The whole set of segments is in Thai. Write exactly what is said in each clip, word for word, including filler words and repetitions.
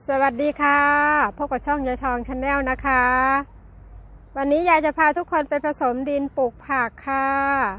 สวัสดีค่ะพบกับช่องยายทองชาแนลนะคะวันนี้ยายจะพาทุกคนไปผสมดินปลูกผักค่ะ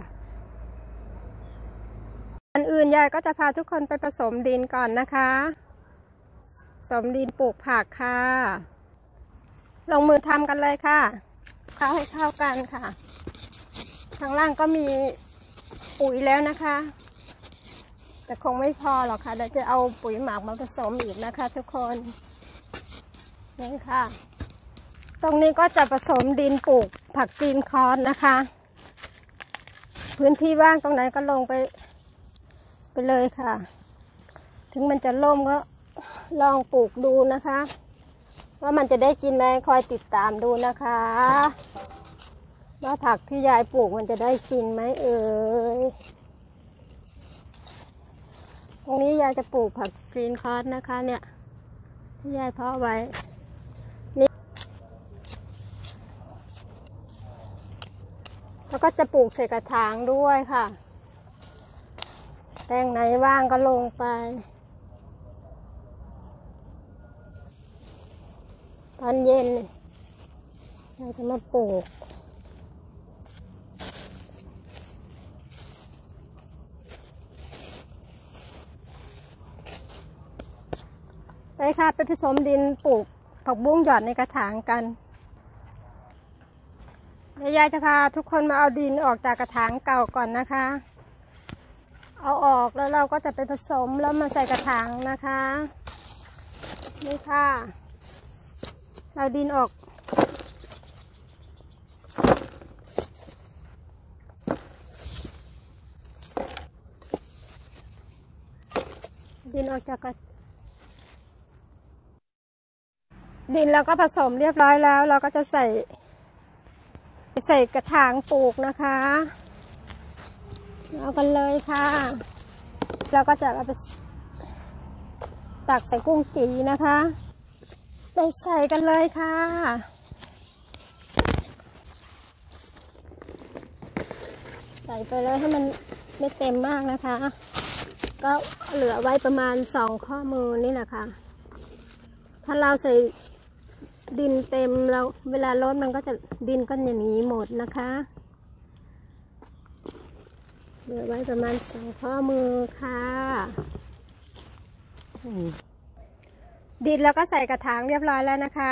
อันอื่นยายก็จะพาทุกคนไปผสมดินก่อนนะคะผสมดินปลูกผักค่ะลงมือทำกันเลยค่ะเข้าให้เข้ากันค่ะข้างล่างก็มีปุ๋ยแล้วนะคะแต่คงไม่พอหรอกค่ะเดี๋ยวจะเอาปุ๋ยหมักมาผสมอีกนะคะทุกคนนี่ค่ะตรงนี้ก็จะผสมดินปลูกผักจีนคอนนะคะพื้นที่ว่างตรงไหนก็ลงไปไปเลยค่ะถึงมันจะล่มก็ลองปลูกดูนะคะว่ามันจะได้กินไหมคอยติดตามดูนะคะว่าผักที่ยายปลูกมันจะได้กินไหมเอ่ยตรงนี้ยายจะปลูกผักกรีนคอร์สนะคะเนี่ยที่ยายเพาะไว้นี่แล้วก็จะปลูกใส่กระถางด้วยค่ะแปลงไหนว่างก็ลงไปตอนเย็นยายจะมาปลูกไปค่ะไปผสมดินปลูกผักบุ้งหยอดในกระถางกันเดี๋ยวยายจะพาทุกคนมาเอาดินออกจากกระถางเก่าก่อนนะคะเอาออกแล้วเราก็จะไปผสมแล้วมาใส่กระถางนะคะนี่ค่ะเอาดินออกดินออกจากกระดินเราก็ผสมเรียบร้อยแล้วเราก็จะใส่ใส่กระถางปลูกนะคะเอากันเลยค่ะเราก็จะเอาไปตักใส่กุ้งจีนะคะไปใส่กันเลยค่ะใส่ไปเลยให้มันไม่เต็มมากนะคะก็เหลือไว้ประมาณสองข้อมือนี่แหละค่ะถ้าเราใส่ดินเต็มเราเวลาลดมันก็จะดินก็จะหนีหมดนะคะเหลือไว้ประมาณสองข้อมือค่ะดินแล้วก็ใส่กระถางเรียบร้อยแล้วนะคะ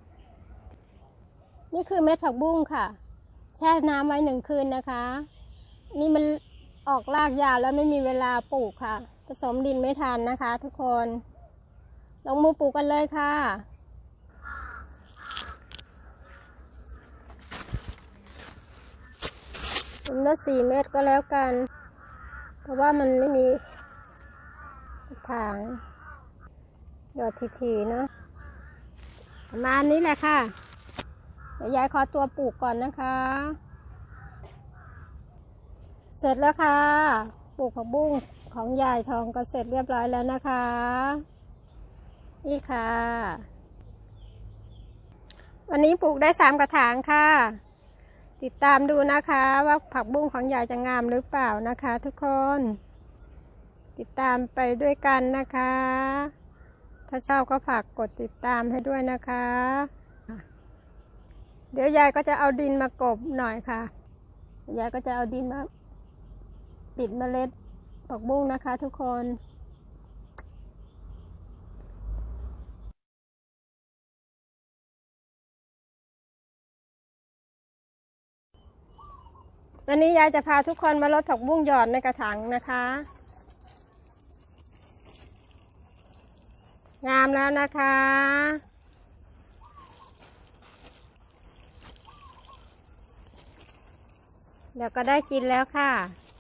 นี่คือเม็ดผักบุ้งค่ะแช่น้ำไว้หนึ่งคืนนะคะนี่มันออกรากยาวแล้วไม่มีเวลาปลูกค่ะผสมดินไม่ทันนะคะทุกคนลงมือปลูกกันเลยค่ะผมละสี่เม็ดก็แล้วกันเพราะว่ามันไม่มีถางหยอดทีๆเนาะประมาณนี้แหละค่ะเดี๋ยวยายขอตัวปลูกก่อนนะคะเสร็จแล้วค่ะปลูกผักบุ้งของยายทองก็เสร็จเรียบร้อยแล้วนะคะนี่ค่ะวันนี้ปลูกได้สามกระถางค่ะติดตามดูนะคะว่าผักบุ้งของยายจะงามหรือเปล่านะคะทุกคนติดตามไปด้วยกันนะคะถ้าชอบก็ฝากกดติดตามให้ด้วยนะคะเดี๋ยวยายก็จะเอาดินมากบหน่อยค่ะยายก็จะเอาดินมาปิดเมล็ดผักบุ้งนะคะทุกคนวันนี้ยายจะพาทุกคนมาลดผักบุ้งหยอดในกระถางนะคะงามแล้วนะคะเดี๋ยวก็ได้กินแล้วค่ะ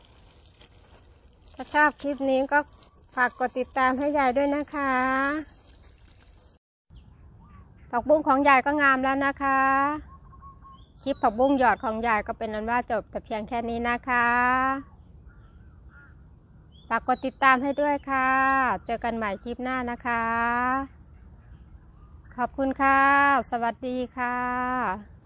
ถ้าชอบคลิปนี้ก็ฝากกดติดตามให้ยายด้วยนะคะผักบุ้งของยายก็งามแล้วนะคะคลิปผักบุ้งหยอดของยายก็เป็นอันว่าจบแต่เพียงแค่นี้นะคะฝากกดติดตามให้ด้วยค่ะเจอกันใหม่คลิปหน้านะคะขอบคุณค่ะสวัสดีค่ะ